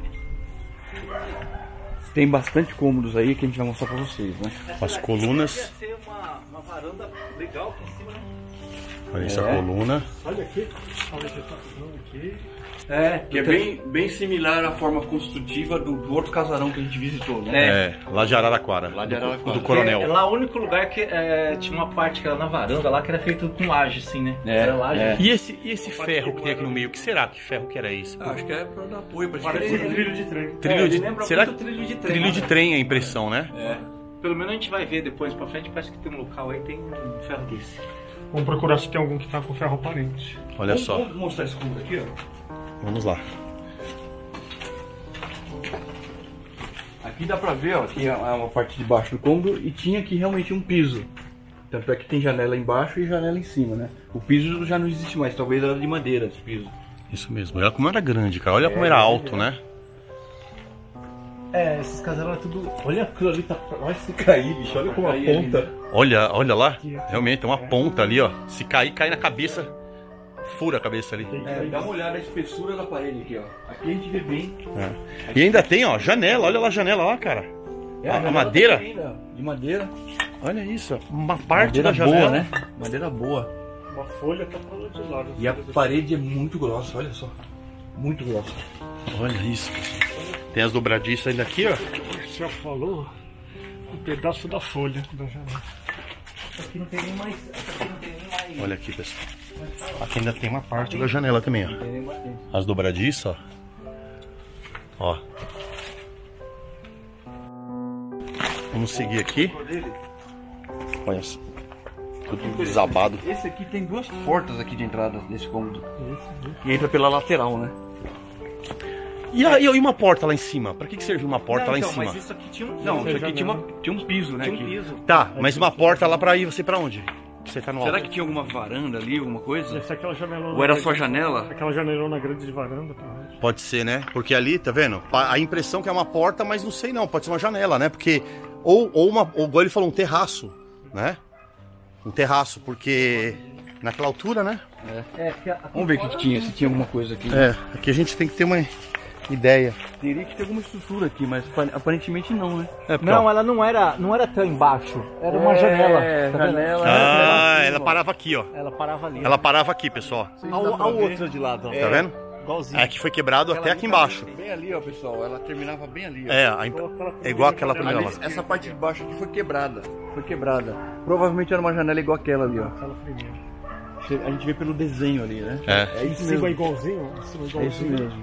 Tem bastante cômodos aí que a gente vai mostrar pra vocês, né? As colunas. Ia ser uma, uma varanda legal aqui em cima, né? Olha essa É. coluna. Olha aqui, olha a vegetação aqui. É, que é bem, bem similar à forma construtiva do, do outro casarão que a gente visitou, né? É, lá de Araraquara. Lá de Araraquara. Do, do Coronel. É lá o único lugar que é, tinha uma parte que era na varanda lá que era feito com laje, assim, né? É, Era laje. é. E esse, e esse ferro que tem aqui no meio? O que será? Que ferro que era esse? Ah, acho que é pra dar apoio pra Parece gente. um trilho de trem. Trilho É, ele de- lembra será muito que- trilho de trem. Trilho de né? trem, a impressão, né? É. Pelo menos a gente vai ver depois pra frente, parece que tem um local aí, tem um ferro desse. Vamos procurar se tem algum que tá com ferro aparente. Olha Vamos- só. Vamos mostrar esse cômodo aqui, ó. Vamos lá. Aqui dá pra ver, ó, que é uma parte de baixo do cômodo e tinha aqui realmente um piso. Tanto é que tem janela embaixo e janela em cima, né? O piso já não existe mais, talvez era de madeira esse piso. Isso mesmo. Olha como era grande, cara. Olha como era alto, né? É, esses casarões é tudo. Olha aquilo ali, tá. Olha se Cair, bicho, olha como a cair ali, ponta. Olha, olha lá. Realmente, tem uma ponta ali, ó. Se cair, cai na cabeça. Fura a cabeça ali. É, dá uma olhada na espessura da parede aqui, ó. Aqui a gente vê bem. É. E ainda tem, ó, janela. Olha lá a janela lá, cara. É, A- a janela madeira? também, né? De madeira. Olha isso, ó. Uma parte Madeira da janela. boa, né? Madeira boa. Uma folha tá pra lá de lado. E a parede é muito grossa, olha só. Muito grossa. Olha isso. Tem as dobradiças ainda aqui, ó. Você já falou um pedaço da folha da janela. Aqui não tem nem mais. Aqui não tem nem mais. Olha aqui, pessoal. Aqui ainda tem uma parte da janela também, ó. Tem nem bastante. As dobradiças, ó. Ó. Vamos seguir aqui. Olha só. Tudo desabado. Esse aqui tem duas portas aqui de entrada desse cômodo. E entra pela lateral, né? E, a, e uma porta lá em cima? Pra que, que serviu uma porta Não, lá então, em cima? Mas isso aqui tinha um. Não, isso aqui tinha, uma, tinha um piso, né? tinha um aqui. piso. Tá, mas uma porta lá pra ir você pra onde? Você tá no Será alto. que tinha alguma varanda ali, alguma coisa? Essa é aquela janelona. Ou era grande- só janela? Aquela janelona grande de varanda, talvez. Pode ser, né? Porque ali, tá vendo? Pa- A impressão que é uma porta, mas não sei não. Pode ser uma janela, né? Porque... Ou, ou uma... Ou igual ele falou, um terraço, né? Um terraço, porque... Naquela altura, né? É, porque a- Vamos ver o que, que tinha, se tinha alguma coisa aqui. É, aqui a gente tem que ter uma ideia. Teria que ter alguma estrutura aqui, mas apa- aparentemente não, né? É, porque, Não, ó, ela não era, não era tão embaixo. Era uma É, janela. tá vendo? janela. Ah, ela parava aqui, ó. Ela parava ali. Ela parava aqui, pessoal. Ao, ao outro de lado, ó. Tá vendo? Igualzinho. É que foi quebrado até aqui embaixo. Bem ali, ó, pessoal. Ela terminava bem ali, ó. É, a imp- é igual aquela Ali, panela. essa parte de baixo aqui foi quebrada. Foi quebrada. Provavelmente era uma janela igual aquela ali, ó. Aquela primeira. A gente vê pelo desenho ali, né? É, É Em isso cima é mesmo. igualzinho? Em cima é É isso igualzinho. mesmo.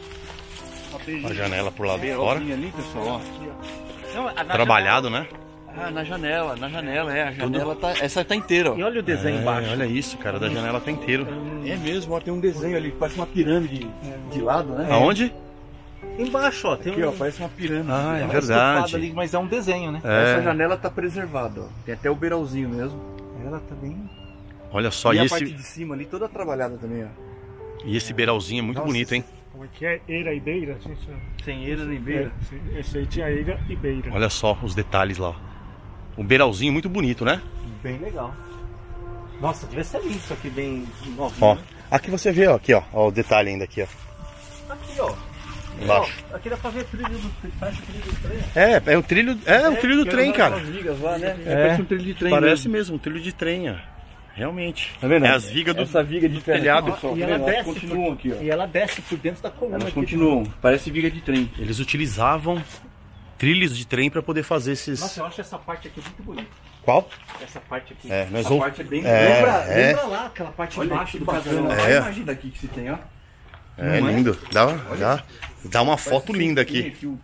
a janela por lá de Bem fora. altinha ali, pessoal, Não, a- na Trabalhado, né? ó. Ah, na janela, na janela, é. A janela tá. Essa tá inteira, ó. E olha o desenho É, embaixo. olha isso, cara. Da janela tá inteiro. É mesmo, ó. Tem um desenho ali que parece uma pirâmide de lado, né? Aonde? Embaixo, ó. Tem Aqui, um. ó, parece uma pirâmide. Ah, é uma verdade. estufada ali, mas é um desenho, né? Essa É. janela tá preservada, ó. Tem até o beiralzinho mesmo. Ela tá bem. Olha só, e e a parte esse, de cima ali toda trabalhada também, ó. e esse beiralzinho é muito bonito, hein? Como é que é? Eira e beira? Gente, Sem eira nem é, beira. sim, esse aí tinha eira e beira. Olha só os detalhes lá. O beiralzinho muito bonito, né? Bem legal. Nossa, devia ser lindo isso aqui, bem novinho. Ó, aqui você vê, ó, aqui, ó, ó o detalhe ainda aqui, ó, Aqui, ó. embaixo. Ó, aqui dá pra ver trilho do. Fecha o trilho do trem. É, é o trilho, é o trilho do trem, cara. As vigas lá, né? É. Parece um trilho de trem. Parece mesmo. mesmo, um trilho de trem, ó. Realmente. Tá vendo? É as vigas do Essa viga de ferro, telhado. pessoal, E tá ela vendo? Elas desce continuam por- aqui, ó. E ela desce por dentro da coluna Elas aqui. continuam. Parece viga de trem. Eles utilizavam trilhos de trem para poder fazer esses. Nossa, eu acho essa parte aqui muito bonita. Qual? Essa parte aqui. É, nós Essa vamos. parte é bem... É, Lembra? é. Lembra lá aquela parte Olha embaixo que do bacana. casarão? Olha É. a imagem daqui que se tem, ó. É Não é? lindo. Dá, dá, dá uma foto Parece linda um aqui. fio-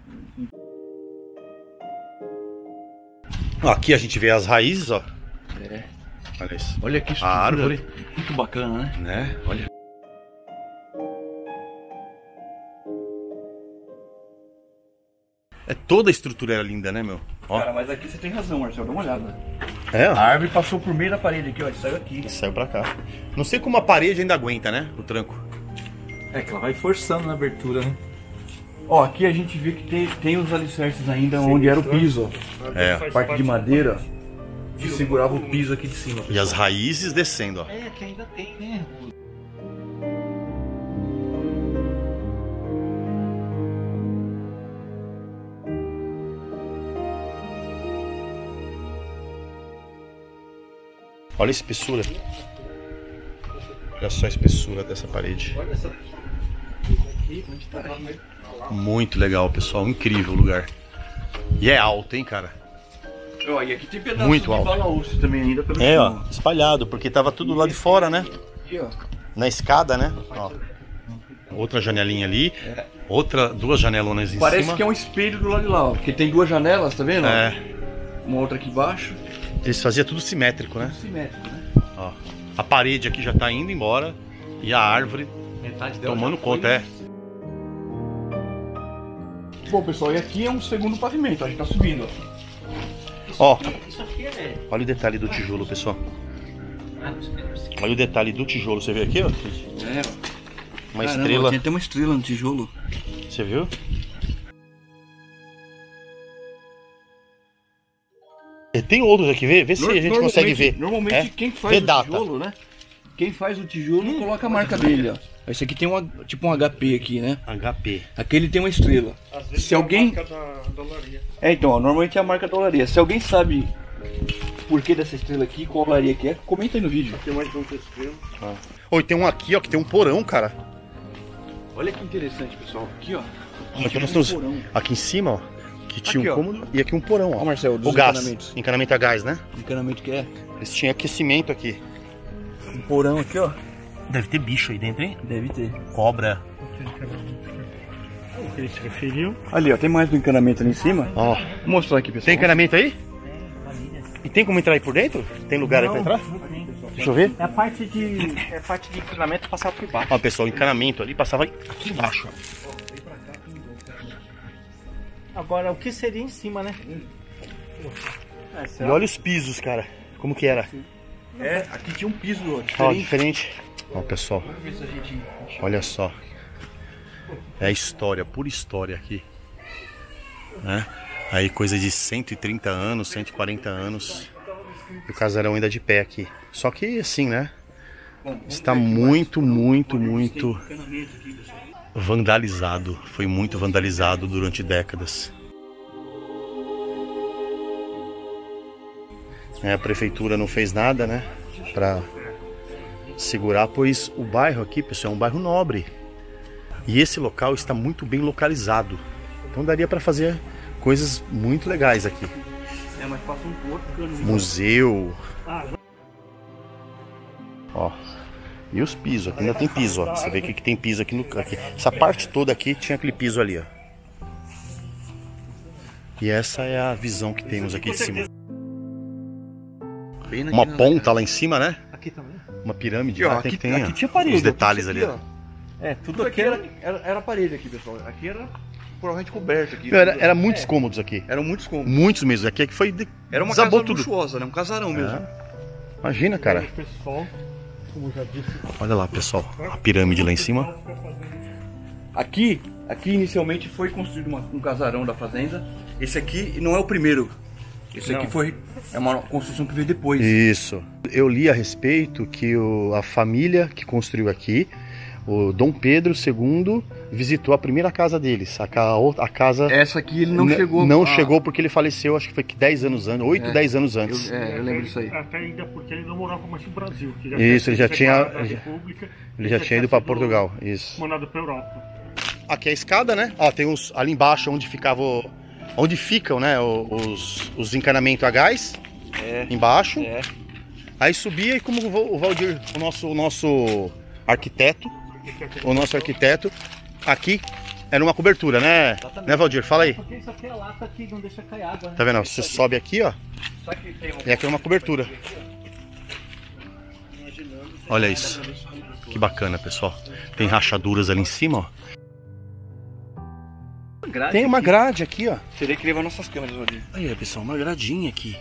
Ó, aqui a gente vê as raízes, ó. É. Olha isso. Olha que A árvore. Muito bacana, né? Né? Olha. É, toda a estrutura era linda, né, meu? Ó. Cara, mas aqui você tem razão, Marcelo, dá uma olhada. É, ó. A árvore passou por meio da parede aqui, ó, e saiu aqui. E saiu pra cá. Não sei como a parede ainda aguenta, né? O tranco. É que ela vai forçando na abertura, né? Ó, aqui a gente vê que tem, tem os alicerces ainda onde era o piso, ó. É. A parte de madeira que segurava o piso aqui de cima. E as raízes descendo, ó. É, que ainda tem, né? Olha a espessura. Olha só a espessura dessa parede. Olha essa aqui, onde tá aí. Muito legal, pessoal. Incrível o lugar. E é alto, hein, cara? Ó, e aqui tem pedaço Muito de alto. balaúço também ainda pelo É, ó. chão. Espalhado, porque tava tudo lá de fora, né? Aqui, ó. Na escada, né? Ó. Outra janelinha ali. Outra, duas janelonas em Parece cima. que é um espelho do lado de lá, ó. Porque tem duas janelas, tá vendo? É. Uma outra aqui embaixo. Eles faziam tudo simétrico, né? Simétrico, né? Ó. A parede aqui já tá indo embora. E a árvore Metade dela tomando já foi. conta, é. Bom, pessoal, e aqui é um segundo pavimento, ó, a gente tá subindo, ó. Ó, Isso aqui é. olha o detalhe do tijolo, pessoal. Ah, não sei. Olha o detalhe do tijolo. Você vê aqui, ó? É, ó. Uma Caramba, estrela. tem até uma estrela no tijolo. Você viu? E tem outros aqui, vê, vê se a gente consegue ver. Normalmente É? quem faz Vê o data. tijolo, né? Quem faz o tijolo coloca a marca dele, ó. Esse aqui tem uma, tipo um H P aqui, né? H P. Aquele tem uma estrela. Se alguém... Da dolaria. É, então, ó, normalmente é a marca da olaria. Se alguém sabe por que dessa estrela aqui, qual olaria que é, comenta aí no vídeo. Tem mais um estrela. Oi, tem um aqui, ó, que tem um porão, cara. Olha que interessante, pessoal. Aqui, ó. Aqui, nós tem um temos, porão. aqui em cima, ó, que tinha Aqui, um ó. cômodo e aqui um porão, ó. Ó, Marcelo, dos o gás, encanamentos. encanamento a gás, né? Encanamento que é. Eles tinham aquecimento aqui. Um porão aqui, ó. Deve ter bicho aí dentro, hein? Deve ter. Cobra. O que ele se referiu? Ali, ó. Tem mais do encanamento ali em cima. Ó. Vou mostrar aqui, pessoal. Tem encanamento aí? E tem como entrar aí por dentro? Tem lugar aí pra entrar? Deixa eu ver. É a parte de. É a parte de encanamento passar por baixo. Ó, pessoal, o encanamento ali passava aqui embaixo, ó. Agora, o que seria em cima, né? É, E será? olha os pisos, cara. Como que era? É, aqui tinha um piso ó, Ó, diferente. diferente. Ó, pessoal. Vamos ver se a gente... Olha só. É a história, pura história aqui. Né? Aí coisa de cento e trinta anos, cento e quarenta anos. E o casarão ainda de pé aqui. Só que assim, né? Bom, vamos Está ver aqui muito, mais. muito, Olha, muito tem encanamento aqui, pessoal. vandalizado. Foi muito vandalizado durante décadas. É, a prefeitura não fez nada, né? Pra segurar, pois o bairro aqui, pessoal, é um bairro nobre. E esse local está muito bem localizado. Então daria para fazer coisas muito legais aqui. É, mas passa um outro cano. Museu. Ó. E os pisos, aqui ainda tem piso, ó. Você vê que tem piso aqui no aqui. Essa parte toda aqui tinha aquele piso ali, ó. E essa é a visão que temos aqui de cima. Bem Uma naquele- ponta lá em cima, né? Aqui também. Uma pirâmide. Aqui, ó, lá tem, aqui, tem, aqui ó, tinha parede. os detalhes aqui, ali. ó. É, Tudo aqui era, era, era parede aqui, pessoal. Aqui era provavelmente coberto aqui. Meu, era, era muitos cômodos aqui. Eram muitos cômodos. Muitos mesmo. Aqui é que foi. De... Era uma desabou casa tudo. luxuosa, né? Um casarão mesmo. Imagina, cara. O pessoal, como já disse, Olha lá, pessoal. A pirâmide lá em cima. Aqui, aqui inicialmente foi construído uma- um casarão da fazenda. Esse aqui não é o primeiro. Esse aqui foi é uma construção que veio depois. Isso. Eu li a respeito que o, a família que construiu aqui, o Dom Pedro segundo, visitou a primeira casa deles. A, ca- a casa. Essa aqui ele não n- chegou. Não a- chegou porque ele faleceu, acho que foi que dez anos antes, oito, É. dez anos antes. Eu, é, eu lembro disso aí. até ainda porque ele não morava mais no Brasil. Que Isso, ele já tinha- separado da já- República, Ele já tinha ido para sido Portugal. Isso. Mandado para Europa. Aqui é a escada, né? Ó, tem uns ali embaixo onde ficava o- onde ficam, né, o- os, os encanamentos a gás. É. Embaixo. É. Aí subia e como o Val- o Valdir, o nosso, o nosso arquiteto, o nosso arquiteto, aqui era uma cobertura, né? Né, Valdir? Fala aí. Porque isso aqui é a lata que não deixa cair água, né? Tá vendo? Você sobe aqui, ó, Só que tem um... e aqui é uma cobertura. Olha isso. Que bacana, pessoal. Tem rachaduras ali em cima, ó. grade Tem uma aqui. grade aqui, ó. Teria que levar nossas câmeras ali. Aí, pessoal, uma gradinha aqui.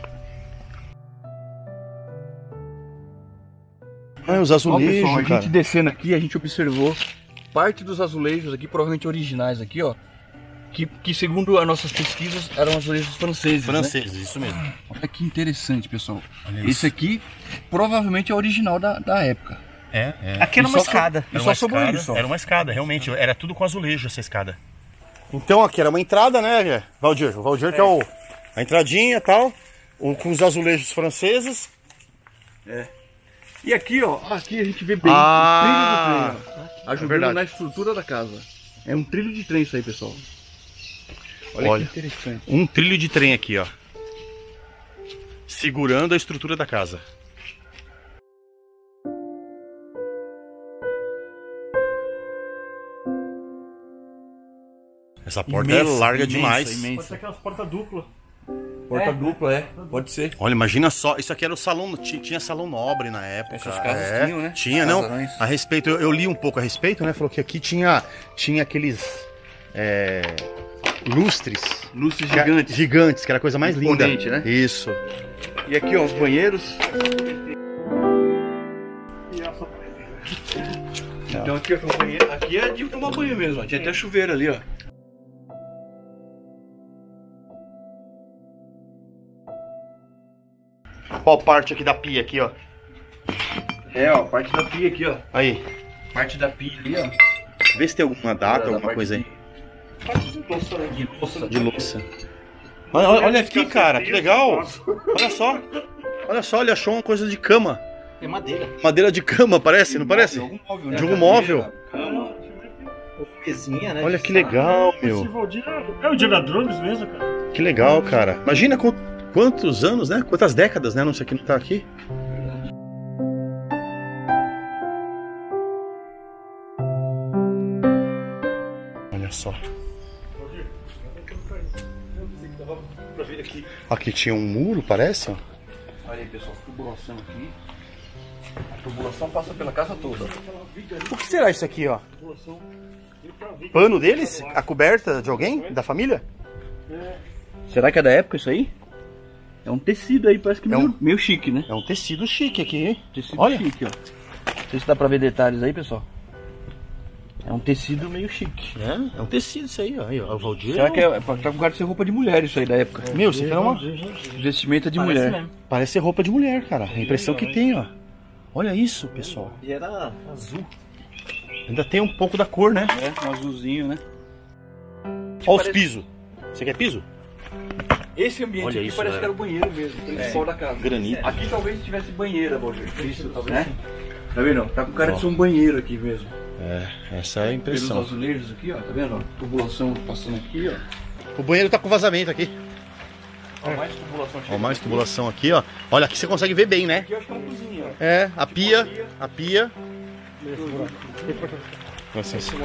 Ah, os Ó, azulejos, pessoal, a cara. gente descendo aqui, a gente observou parte dos azulejos aqui, provavelmente originais aqui, ó. Que, que segundo as nossas pesquisas, eram azulejos franceses, Franceses, né? isso mesmo. Olha que interessante, pessoal. Olha Esse isso. aqui provavelmente é original da, da época. É, é. Aqui era E uma só so- escada. E só sobrou escada, isso, ó. Era uma escada, realmente. Era tudo com azulejo essa escada. Então aqui era uma entrada, né, Valdir? O Valdir que é o, a entradinha e tal, o, com os azulejos franceses. E aqui, ó, aqui a gente vê bem Ah, o trilho do trem, ó. Ajudando verdade. na estrutura da casa. É um trilho de trem isso aí, pessoal. Olha, Olha. que interessante. Um trilho de trem aqui, ó. Segurando a estrutura da casa. Essa porta é Imensa, larga imensa, demais. imensa. Pode ser aquelas portas duplas. Porta dupla, é. Pode ser. Olha, imagina só, isso aqui era o salão, ti- tinha salão nobre na época. Essas casas é, tinham, né? Tinha, não. Casarões. A respeito, eu, eu li um pouco a respeito, né? Falou que aqui tinha, tinha aqueles é, lustres. Lustres que era- gigantes. Gigantes, que era a coisa mais linda. Imponente, né? Isso. E aqui, ó, os banheiros. E essa Então aqui, ó, tem um banheiro. Aqui é de tomar banho mesmo, ó. Tinha até chuveiro ali, ó. Qual parte aqui da pia aqui, ó? É, ó, parte da pia aqui, ó. Aí. Parte da pia ali, ó. Vê se tem alguma data, Da alguma parte coisa aí. De louça, né? De louça. De louça. Olha, olha- olha aqui, cara, que legal. Olha só. Olha só, ele achou uma coisa de cama. É madeira. Madeira de cama, parece, não parece? De algum móvel, né? De algum móvel. Cama. Mesinha, né? Olha de que sala. legal, Esse meu. Valdir é o Indiana Jones mesmo, cara. Que legal, cara. Imagina qu- quantos anos, né? Quantas décadas, né? Não sei quem não tá aqui. Olha só. Aqui tinha um muro, parece. ó. Olha aí, pessoal, tubulação aqui. A tubulação passa pela casa toda. O que será isso aqui, ó? Pano deles? A coberta de alguém? Da família? Será que é da época isso aí? É um tecido aí, parece que É meio, um- meio chique, né? É um tecido chique aqui, hein? Tecido Olha. chique, ó. Não sei se dá pra ver detalhes aí, pessoal. É um tecido meio chique. É, é um tecido isso aí, ó. Aí, ó. O Valdir. Será que é, é pra- tá com cara de ser roupa de mulher isso aí da época? Meu, isso aqui é uma. Vestimenta de Parece mulher. mesmo. Parece ser roupa de mulher, cara. A impressão que tem, ó. Olha isso, pessoal. E era azul. Ainda tem um pouco da cor, né? É, um azulzinho, né? Olha os pisos. Você quer piso? Esse ambiente Olha aqui isso, parece galera. que era o banheiro mesmo, o principal da casa. Granito. Aqui talvez tivesse banheira, Valdir. Isso, talvez. Né? Tá vendo? Tá com cara Ó. de ser um banheiro aqui mesmo. É, essa é a Pelos impressão. azulejos aqui, ó. Tá vendo? Ó, tubulação passando aqui, ó. O banheiro tá com vazamento aqui. Ó, mais tubulação Ó, chegando mais aqui. tubulação aqui, ó. Olha, aqui você consegue ver bem, né? Aqui eu acho que é uma cozinha, ó. É, a pia, a pia. Nossa, isso.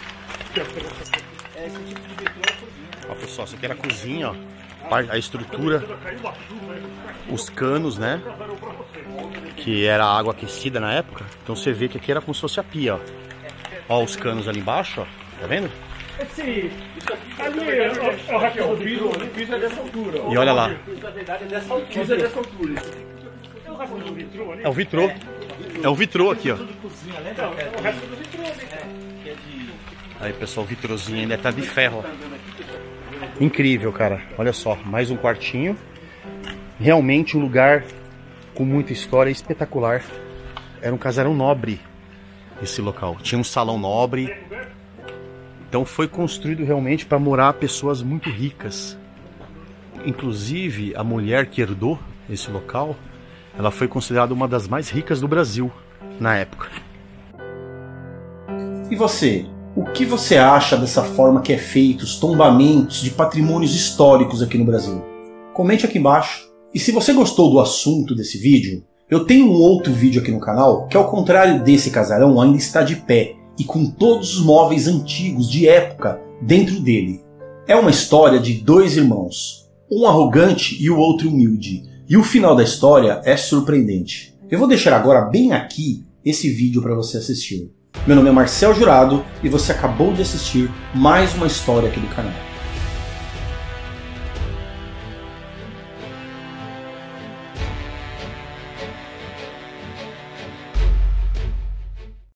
Ó, pessoal, isso aqui era a cozinha, ó. Par- A estrutura, os canos, né? Que era água aquecida na época. Então você vê que aqui era como se fosse a pia, ó. Ó, os canos ali embaixo, ó. Tá vendo? Esse. Ali é o- é o resto do vidro. O piso é dessa altura, ó. E olha lá. O piso é dessa altura. É o resto do vidro ali. É o vitrô. É o vitrô aqui, ó. É o resto do vidro ali. Aí, pessoal, o vitrozinho ainda tá de ferro. ó. Incrível, cara. Olha só, mais um quartinho. Realmente um lugar com muita história, espetacular. Era um casarão nobre esse local. Tinha um salão nobre. Então foi construído realmente para morar pessoas muito ricas. Inclusive, a mulher que herdou esse local, ela foi considerada uma das mais ricas do Brasil na época. E você? O que você acha dessa forma que é feito os tombamentos de patrimônios históricos aqui no Brasil? Comente aqui embaixo. E se você gostou do assunto desse vídeo, eu tenho um outro vídeo aqui no canal que, ao contrário desse casarão, ainda está de pé e com todos os móveis antigos de época dentro dele. É uma história de dois irmãos, um arrogante e o outro humilde. E o final da história é surpreendente. Eu vou deixar agora bem aqui esse vídeo para você assistir. Meu nome é Marcel Jurado e você acabou de assistir mais uma história aqui do canal.